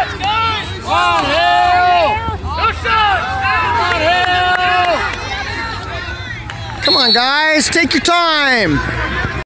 Come on, Hale! No shot! Come on, Hale! Come on, guys, take your time.